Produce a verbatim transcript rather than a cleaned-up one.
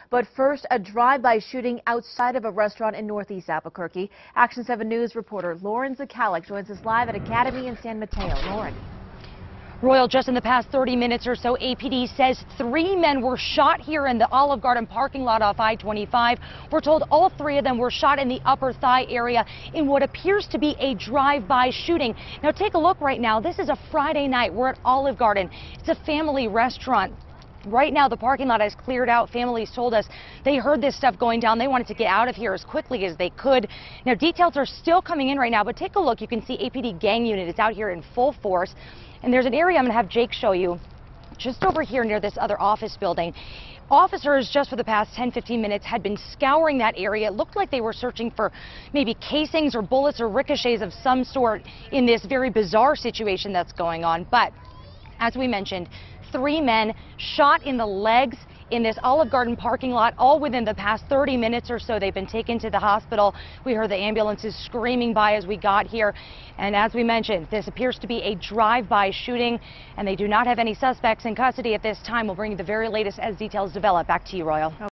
But first, a drive-by shooting outside of a restaurant in northeast Albuquerque. Action seven News reporter Lauren Zakalik joins us live at Academy in San Mateo. Lauren. Royal, just in the past thirty minutes or so, A P D says three men were shot here in the Olive Garden parking lot off I twenty-five. We're told all three of them were shot in the upper thigh area in what appears to be a drive-by shooting. Now take a look right now. This is a Friday night. We're at Olive Garden. It's a family restaurant. Right now, the parking lot is cleared out. Families told us they heard this stuff going down. They wanted to get out of here as quickly as they could. Now, details are still coming in right now, but take a look. You can see A P D gang unit is out here in full force. And there's an area I'm going to have Jake show you just over here near this other office building. Officers just for the past ten, fifteen minutes had been scouring that area. It looked like they were searching for maybe casings or bullets or ricochets of some sort in this very bizarre situation that's going on. But as we mentioned, three men shot in the legs in this Olive Garden parking lot, all within the past thirty minutes or so. They've been taken to the hospital. We heard the ambulances screaming by as we got here. And as we mentioned, this appears to be a drive-by shooting, and they do not have any suspects in custody at this time. We'll bring you the very latest as details develop. Back to you, Royal.